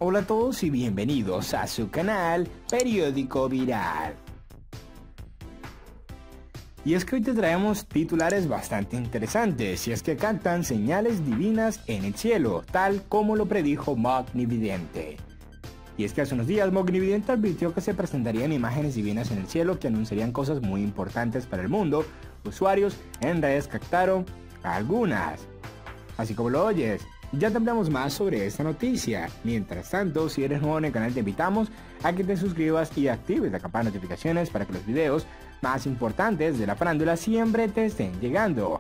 Hola a todos y bienvenidos a su canal Periódico Viral. Y es que hoy te traemos titulares bastante interesantes, y es que captan señales divinas en el cielo, tal como lo predijo Mognividente. Y es que hace unos días Mognividente advirtió que se presentarían imágenes divinas en el cielo que anunciarían cosas muy importantes para el mundo. Usuarios en redes captaron algunas. Así como lo oyes, ya te hablamos más sobre esta noticia. Mientras tanto, si eres nuevo en el canal, te invitamos a que te suscribas y actives la campana de notificaciones para que los videos más importantes de la farándula siempre te estén llegando.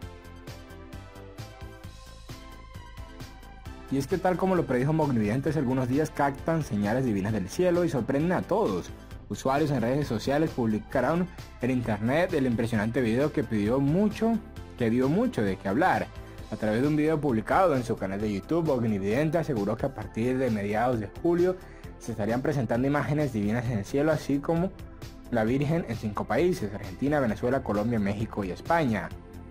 Y es que tal como lo predijo Mognividente, hace algunos días captan señales divinas del cielo y sorprenden a todos. Usuarios en redes sociales publicaron en internet el impresionante video que dio mucho de qué hablar. A través de un video publicado en su canal de YouTube, Mognividente aseguró que a partir de mediados de julio se estarían presentando imágenes divinas en el cielo, así como la Virgen en 5 países: Argentina, Venezuela, Colombia, México y España.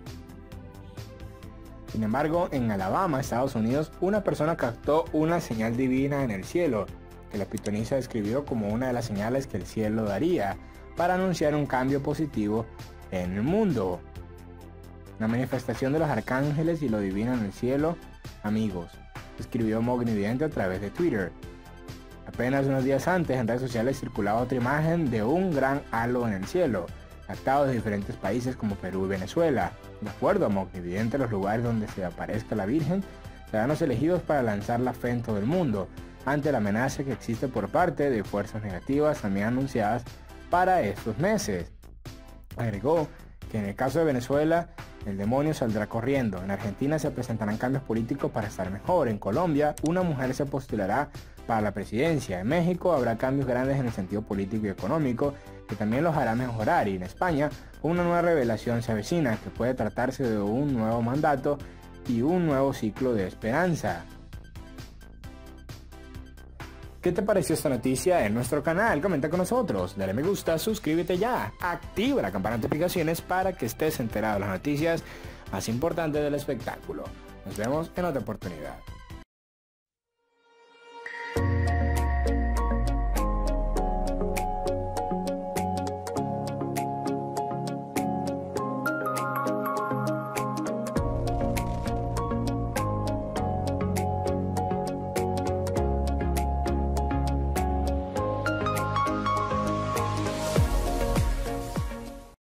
Sin embargo, en Alabama, Estados Unidos, una persona captó una señal divina en el cielo, que la pitonisa describió como una de las señales que el cielo daría para anunciar un cambio positivo en el mundo. La manifestación de los arcángeles y lo divino en el cielo, amigos, escribió Mognividente a través de Twitter. Apenas unos días antes, en redes sociales circulaba otra imagen de un gran halo en el cielo, captado de diferentes países como Perú y Venezuela. De acuerdo a Mognividente, los lugares donde se aparezca la Virgen serán los elegidos para lanzar la fe en todo el mundo, ante la amenaza que existe por parte de fuerzas negativas también anunciadas para estos meses. Agregó que en el caso de Venezuela, el demonio saldrá corriendo. En Argentina se presentarán cambios políticos para estar mejor. En Colombia, una mujer se postulará para la presidencia. En México habrá cambios grandes en el sentido político y económico que también los hará mejorar. Y en España, una nueva revelación se avecina, que puede tratarse de un nuevo mandato y un nuevo ciclo de esperanza. ¿Qué te pareció esta noticia en nuestro canal? Comenta con nosotros, dale me gusta, suscríbete ya, activa la campana de notificaciones para que estés enterado de las noticias más importantes del espectáculo. Nos vemos en otra oportunidad.